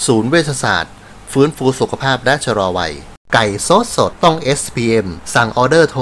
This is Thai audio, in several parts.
ศูนย์เวชศาสตร์ฟื้นฟูสุขภาพและชะลอวัยไก่สดสดต้อง SPM สั่งออเดอร์โทร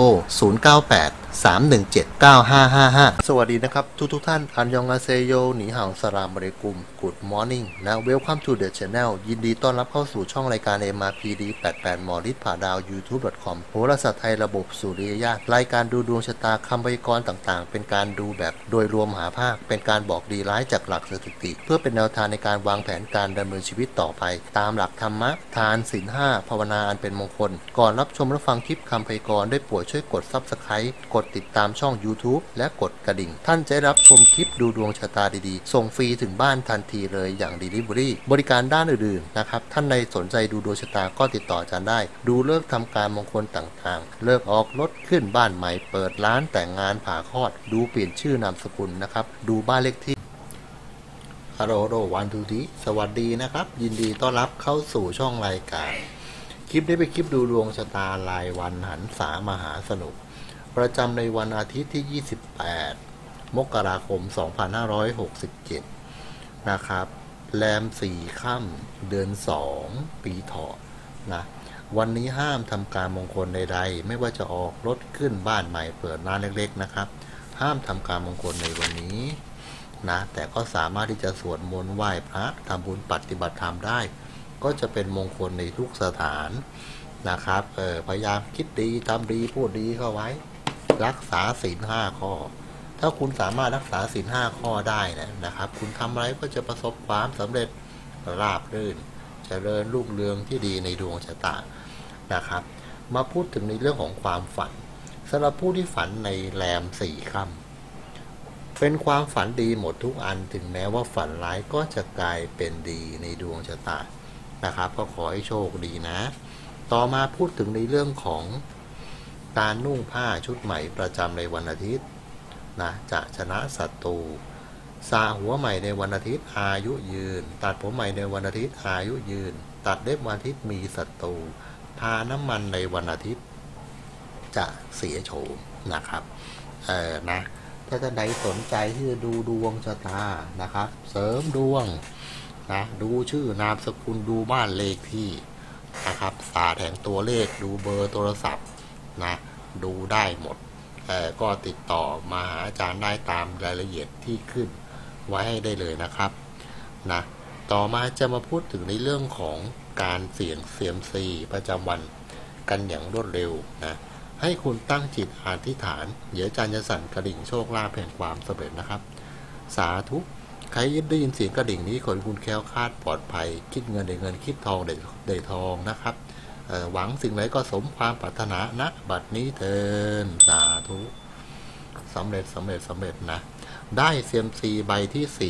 0983179555 สวัสดีนะครับทุกท่านอันยองอาเซโยหนีห่าวสลามอะลัยกุม Good Morning และ Welcome to the Channel ยินดีต้อนรับเข้าสู่ช่องรายการ MRPD 88หมอฤทธิ์ผ่าดาว YouTube.com โหราศาสตร์ไทยระบบสุริยญาณรายการดูดวงชะตาคำพยากรณ์ต่างๆเป็นการดูแบบโดยรวมหาภาคเป็นการบอกดีร้ายจากหลักสถิติเพื่อเป็นแนวทางในการวางแผนการดำเนินชีวิตต่อไปตามหลักธรรมะทานศีล5ภาวนาอันเป็นมงคลก่อนรับชมและฟังคลิปคำพยากรณ์ได้โปรดช่วยกด Subscribe กดติดตามช่อง YouTube และกดกระดิ่งท่านจะรับชมคลิปดูดวงชะตาดีๆส่งฟรีถึงบ้านทันทีเลยอย่าง Delivery บริการด้านอื่นๆนะครับท่านใดสนใจดูดวงชะตาก็ติดต่ออาจารย์ได้ดูเลิกทำการมงคลต่างๆเลิกออกรถขึ้นบ้านใหม่เปิดร้านแต่งงานผ่าคลอดดูเปลี่ยนชื่อนามสกุลนะครับดูบ้านเลขที่ฮัลโหลวันทูทีสวัสดีนะครับยินดีต้อนรับเข้าสู่ช่องรายการคลิปนี้เป็นคลิปดูดวงชะตารายวันหันษามหาสนุกประจำในวันอาทิตย์ที่ 28 มกราคม 2567 นะครับแรม 4 ค่ำเดือน 2 ปีเถาะนะวันนี้ห้ามทำการมงคลใดๆไม่ว่าจะออกรถขึ้นบ้านใหม่เปิดร้านเล็กๆนะครับห้ามทำการมงคลในวันนี้นะแต่ก็สามารถที่จะสวดมนต์ไหว้พระทำบุญปฏิบัติธรรมได้ก็จะเป็นมงคลในทุกสถานนะครับพยายามคิดดีทำดีพูดดีเข้าไว้รักษาศีล 5 ข้อถ้าคุณสามารถรักษาศีล 5 ข้อได้นะครับคุณทำอะไรก็จะประสบความสำเร็จราบรื่นเจริญรุ่งเรืองที่ดีในดวงชะตานะครับมาพูดถึงในเรื่องของความฝันสำหรับผู้ที่ฝันในแรม 4 ค่ำเป็นความฝันดีหมดทุกอันถึงแม้ว่าฝันร้ายก็จะกลายเป็นดีในดวงชะตานะครับก็ขอให้โชคดีนะต่อมาพูดถึงในเรื่องของการนุ่งผ้าชุดใหม่ประจำในวันอาทิตย์นะจะชนะศัตรูสระหัวใหม่ในวันอาทิตย์อายุยืนตัดผมใหม่ในวันอาทิตย์อายุยืนตัดเล็บวันอาทิตย์มีศัตรูทาน้ำมันในวันอาทิตย์จะเสียโฉมนะครับนะถ้าท่านใดสนใจที่จะดูดวงชะตานะครับเสริมดวงนะดูชื่อนามสกุลดูบ้านเลขที่นะครับศาสตร์แห่งตัวเลขดูเบอร์โทรศัพท์นะดูได้หมดก็ติดต่อมาหาอาจารย์ได้ตามรายละเอียดที่ขึ้นไว้ให้ได้เลยนะครับนะต่อมาจะมาพูดถึงในเรื่องของการเสี่ยงเซียมซีประจำวันกันอย่างรวดเร็วนะให้คุณตั้งจิตอธิษฐานเดี๋ยวอาจารย์จะสั่นกระดิ่งโชคลาภแห่งความสำเร็จนะครับสาธุใครได้ยินเสียงกระดิ่งนี้ขอให้คุณแคล้วคลาดปลอดภัยคิดเงินได้เงินคิดทองได้ทองนะครับหวังสิ่งไหนก็สมความปรารถนาณบัดนี้เถิดสาธุสำเร็จนะได้เซียมซีใบที่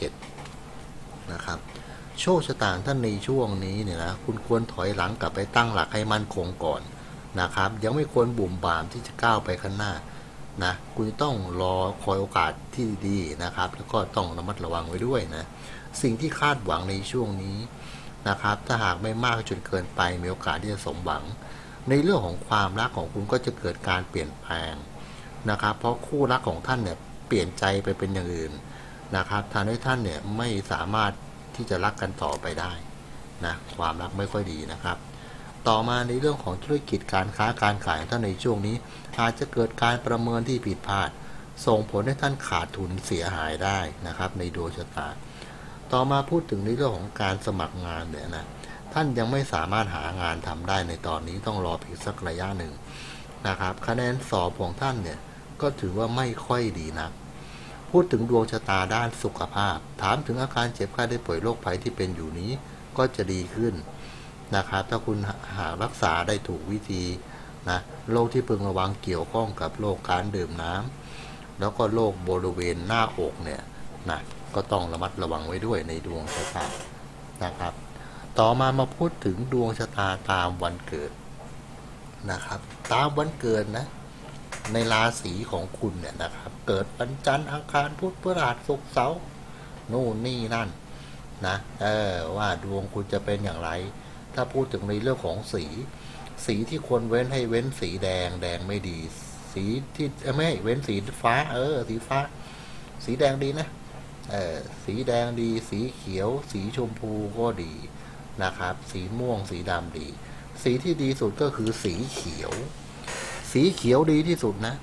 47นะครับโชคชะตาท่านในช่วงนี้เนี่ยนะคุณควรถอยหลังกลับไปตั้งหลักให้มั่นคงก่อนนะครับยังไม่ควรบุ่มบามที่จะก้าวไปข้างหน้านะคุณต้องรอคอยโอกาสที่ดีนะครับแล้วก็ต้องระมัดระวังไว้ด้วยนะสิ่งที่คาดหวังในช่วงนี้นะครับถ้าหากไม่มากจนเกินไปมีโอกาสที่จะสมหวังในเรื่องของความรักของคุณก็จะเกิดการเปลี่ยนแปลงนะครับเพราะคู่รักของท่านเนี่ยเปลี่ยนใจไปเป็นอย่างอื่นนะครับทำให้ท่านเนี่ยไม่สามารถที่จะรักกันต่อไปได้นะความรักไม่ค่อยดีนะครับต่อมาในเรื่องของธุรกิจการค้าการขายท่านในช่วงนี้อาจจะเกิดการประเมินที่ผิดพลาดส่งผลให้ท่านขาดทุนเสียหายได้นะครับในดวงชะตาต่อมาพูดถึงในเรื่องของการสมัครงานเนี่ยนะท่านยังไม่สามารถหางานทำได้ในตอนนี้ต้องรออีกสักระยะหนึ่งนะครับคะแนนสอบของท่านเนี่ยก็ถือว่าไม่ค่อยดีนักพูดถึงดวงชะตาด้านสุขภาพถามถึงอาการเจ็บไข้ได้ป่วยโรคภัยที่เป็นอยู่นี้ก็จะดีขึ้นนะครับถ้าคุณหารักษาได้ถูกวิธีนะโรคที่พึงระวังเกี่ยวข้องกับโรคการดื่มน้ำแล้วก็โรคบริเวณหน้าอกเนี่ยนะก็ต้องระมัดระวังไว้ด้วยในดวงชะตานะครับต่อมาพูดถึงดวงชะตาตามวันเกิดนะครับตามวันเกิดนะในราศีของคุณเนี่ยนะครับเกิดวันจันทร์อังคารพุธพฤหัสศุกร์เสาร์นู่นนี่นั่นนะว่าดวงคุณจะเป็นอย่างไรถ้าพูดถึงในเรื่องของสีที่ควรเว้นให้เว้นสีแดงไม่ดีสีที่ไม่ให้เว้นสีฟ้าสีฟ้าสีแดงดีนะสีแดงดีสีเขียวสีชมพูก็ดีนะครับสีม่วงสีดำดีสีที่ดีสุดก็คือสีเขียวสีเขียวดีที่สุดนะ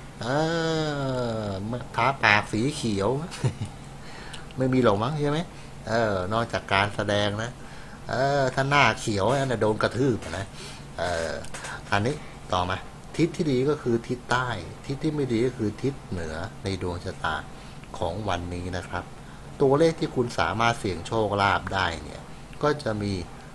ทาปากสีเขียว ไม่มีหรอกมั้งใช่ไหมนอกจากการแสดงนะถ้าหน้าเขียวนะโดนกระทืบนะอันนี้ต่อมาทิศที่ดีก็คือทิศใต้ทิศที่ไม่ดีก็คือทิศเหนือในดวงชะตาของวันนี้นะครับตัวเลขที่คุณสามารถเสี่ยงโชคลาภได้เนี่ยก็จะมี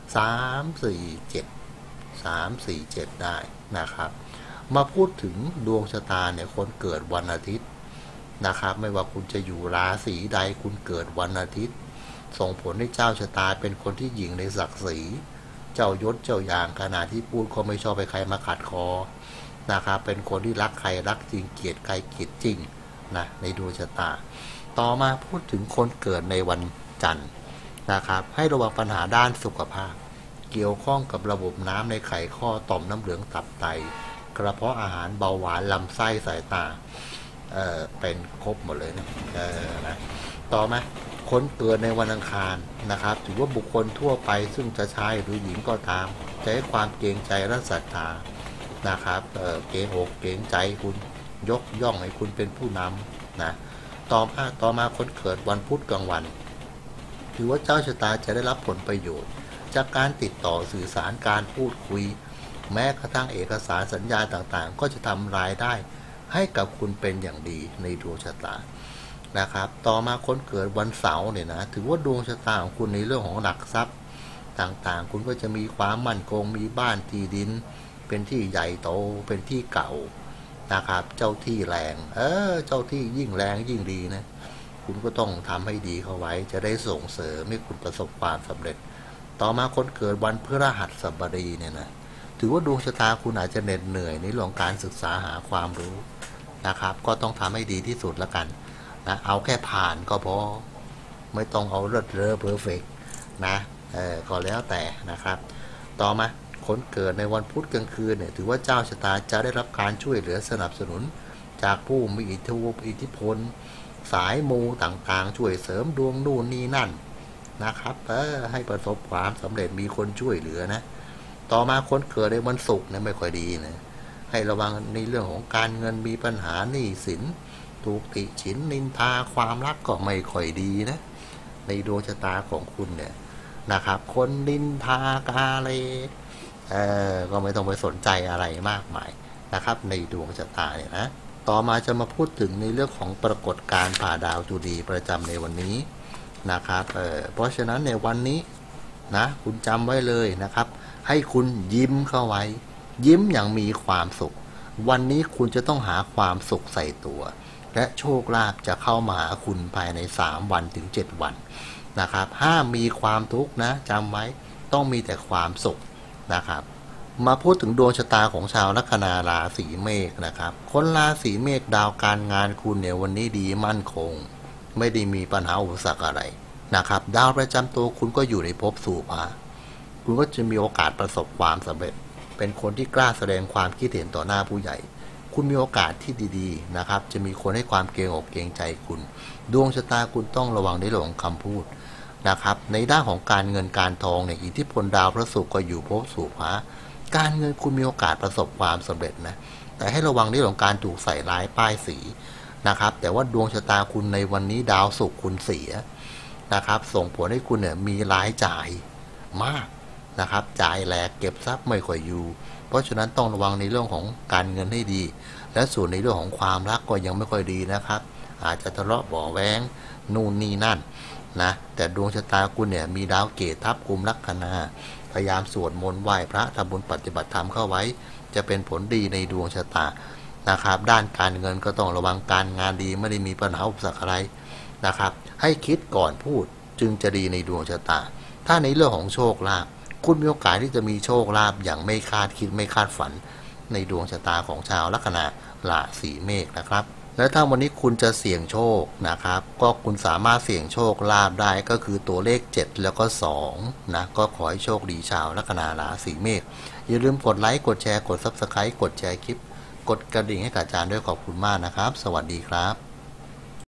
347ได้นะครับมาพูดถึงดวงชะตาเนี่ยคนเกิดวันอาทิตย์นะครับไม่ว่าคุณจะอยู่ราศีใดคุณเกิดวันอาทิตย์ส่งผลให้เจ้าชะตาเป็นคนที่หยิ่งในศักดิ์ศรีเจ้ายศเจ้าอย่างขณะที่พูดก็ไม่ชอบไปใครมาขัดคอนะครับเป็นคนที่รักใครรักจริงเกลียดใครเกลียดจริงนะในดวงชะตาต่อมาพูดถึงคนเกิดในวันจันทร์นะครับให้ระวังปัญหาด้านสุขภาพเกี่ยวข้องกับระบบน้ำในไขข้อต่อมน้ำเหลืองตับไตกระเพาะอาหารเบาหวานลำไส้สายตาเป็นครบหมดเลยนะต่อมาคนเกิดในวันอังคารนะครับถือว่าบุคคลทั่วไปซึ่งจะชายหรือหญิงก็ตามจะให้ความเกรงใจและศรัทธานะครับเกรงอกเกรงใจคุณยกย่องให้คุณเป็นผู้นำนะต่อมาคนเกิดวันพุธกลางวันถือว่าเจ้าชะตาจะได้รับผลประโยชน์จากการติดต่อสื่อสารการพูดคุยแม้กระทั่งเอกสารสัญญาต่างๆก็จะทำรายได้ให้กับคุณเป็นอย่างดีในดวงชะตานะครับต่อมาคนเกิดวันเสาร์เนี่ยนะถือว่าดวงชะตาของคุณในเรื่องของหลักทรัพย์ต่างๆคุณก็จะมีความมั่นคงมีบ้านที่ดินเป็นที่ใหญ่โตเป็นที่เก่านะครับเจ้าที่แรงเจ้าที่ยิ่งแรงยิ่งดีนะคุณก็ต้องทำให้ดีเข้าไว้จะได้ส่งเสริมให้คุณประสบความสำเร็จต่อมาคนเกิดวันพฤหัสบดีเนี่ยนะถือว่าดวงชะตาคุณอาจจะเหน็ดเหนื่อยในเรื่องการศึกษาหาความรู้นะครับก็ต้องทำให้ดีที่สุดละกันนะเอาแค่ผ่านก็พอไม่ต้องเอาเลิศเลอเพอร์เฟกต์นะก็แล้วแต่นะครับต่อมาคนเกิดในวันพุธกลางคืนเนี่ยถือว่าเจ้าชะตาจะได้รับการช่วยเหลือสนับสนุนจากผู้มีอิทธิพลสายมูต่างๆช่วยเสริมดวงนู่นนี่นั่นนะครับให้ประสบความสำเร็จมีคนช่วยเหลือนะต่อมาคนเกิดในวันศุกร์เนี่ยไม่ค่อยดีนะให้ระวังในเรื่องของการเงินมีปัญหาหนี้สินถูกติฉินนินทาความรักก็ไม่ค่อยดีนะในดวงชะตาของคุณเนี่ยนะครับคนนินทากาเลก็ไม่ต้องไปสนใจอะไรมากมายนะครับในดวงชะตาเนี่ยนะต่อมาจะมาพูดถึงในเรื่องของปรากฏการณ์ผ่าดาวจุลีประจำในวันนี้นะครับเพราะฉะนั้นในวันนี้นะคุณจำไว้เลยนะครับให้คุณยิ้มเข้าไว้ยิ้มอย่างมีความสุขวันนี้คุณจะต้องหาความสุขใส่ตัวและโชคลาภจะเข้ามาหาคุณภายใน3วันถึง7วันนะครับห้ามมีความทุกข์นะจำไว้ต้องมีแต่ความสุขนะครับมาพูดถึงดวงชะตาของชาวลัคนาราศีเมษนะครับคนราศีเมษดาวการงานคุณเนี่ยวันนี้ดีมั่นคงไม่ได้มีปัญหาอุปสรรคอะไรนะครับดาวประจำตัวคุณก็อยู่ในภพสู่ภาคุณก็จะมีโอกาสประสบความสำเร็จเป็นคนที่กล้าแสดงความคิดเห็นต่อหน้าผู้ใหญ่คุณมีโอกาสที่ดีๆนะครับจะมีคนให้ความเกรงอกเกรงใจคุณดวงชะตาคุณต้องระวังในเรื่องของคำพูดนะครับในด้านของการเงินการทองเนี่ยอิทธิพลดาวพระศุกร์ก็อยู่ภพสู่ภาการเงินคุณมีโอกาสประสบความสำเร็จนะแต่ให้ระวังในเรื่องของการถูกใส่ร้ายป้ายสีนะครับแต่ว่าดวงชะตาคุณในวันนี้ดาวศุกร์คุณเสียนะครับส่งผลให้คุณเนี่ยมีรายจ่ายมากนะครับจ่ายแหลกเก็บทรัพย์ไม่ค่อยอยู่เพราะฉะนั้นต้องระวังในเรื่องของการเงินให้ดีและส่วนในเรื่องของความรักก็ยังไม่ค่อยดีนะครับอาจจะทะเลาะเบาะแว้งนู่นนี่นั่นนะแต่ดวงชะตาคุณเนี่ยมีดาวเกตทับกุมลัคนาพยายามสวดมนต์ไหว้พระทำบุญปฏิบัติธรรมเข้าไว้จะเป็นผลดีในดวงชะตานะครับด้านการเงินก็ต้องระวังการงานดีไม่ได้มีปัญหาอุปสรรคอะไรนะครับให้คิดก่อนพูดจึงจะดีในดวงชะตาถ้าในเรื่องของโชคลาภคุณมีโอกาสที่จะมีโชคลาภอย่างไม่คาดคิดไม่คาดฝันในดวงชะตาของชาวลัคนาราศีเมษนะครับและถ้าวันนี้คุณจะเสี่ยงโชคนะครับก็คุณสามารถเสี่ยงโชคลาภได้ก็คือตัวเลข7แล้วก็2นะก็ขอให้โชคดีชาวลัคนาราศีเมษอย่าลืมกดไลค์กดแชร์กด Subscribe กดแชร์คลิปกดกระดิ่งให้กับอาจารย์ด้วยขอบคุณมากนะครับสวัสดีครับ